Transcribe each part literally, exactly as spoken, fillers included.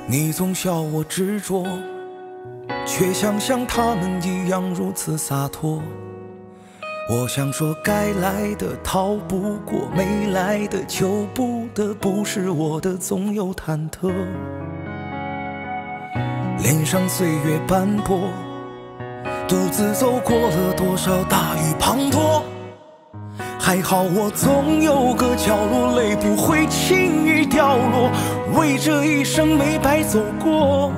你总笑我执着，却想像他们一样如此洒脱。我想说，该来的逃不过，没来的求不得，不是我的总有忐忑。脸上岁月斑驳，独自走过了多少大雨滂沱。还好我总有个角落，泪不会轻易掉落，为这一生没白走过。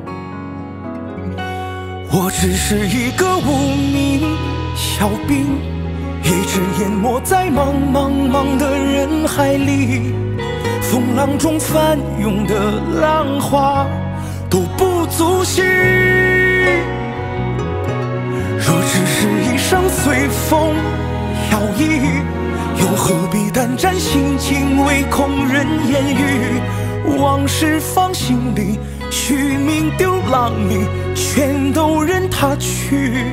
我只是一个无名小兵，一直淹没在茫茫茫的人海里，风浪中翻涌的浪花都不足惜。若只是一生随风摇曳，又何必胆战心惊，唯恐人言语。往事放心里，虚名丢浪里，全都任它去。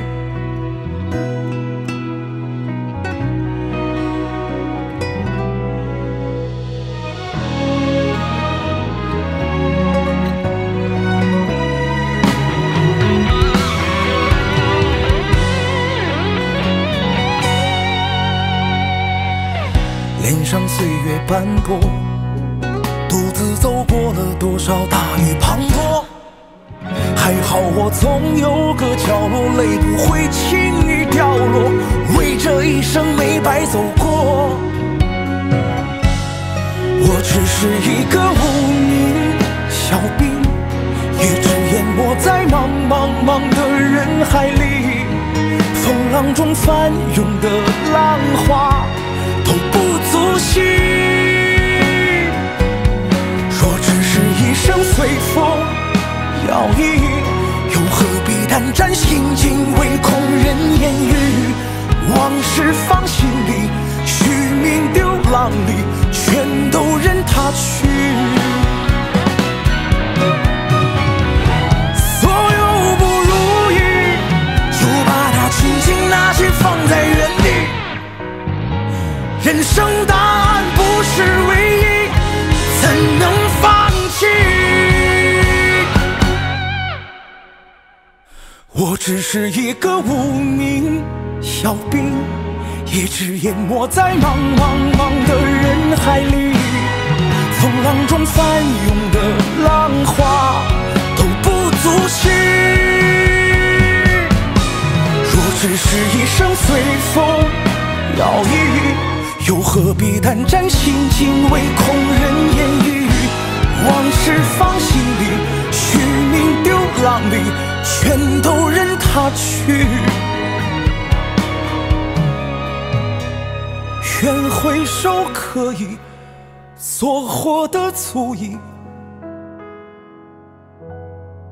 脸上岁月斑驳，独自走过了多少大雨滂沱。还好我总有个角落，泪不会轻易掉落，为这一生没白走过。我只是一个无名小兵，一直淹没在茫茫茫的人海里，风浪中翻涌的浪花都不足惜。若只是一生随风摇曳，又何必胆战心惊，唯恐人言语。往事放心里，虚名丢浪里，全都任它去。所有不如意，就把它轻轻拿起放在原地。人生答案不是唯一，怎能放弃？我只是一个无名小兵，一直淹没在茫茫茫的人海里，风浪中翻涌的浪花都不足惜。若只是一生随风摇曳，又何必胆战心惊，唯恐人言语。往事放心里，虚名丢浪里，全都任它去。愿回首可以所获的足矣，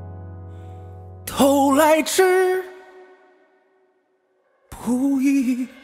头来之不易。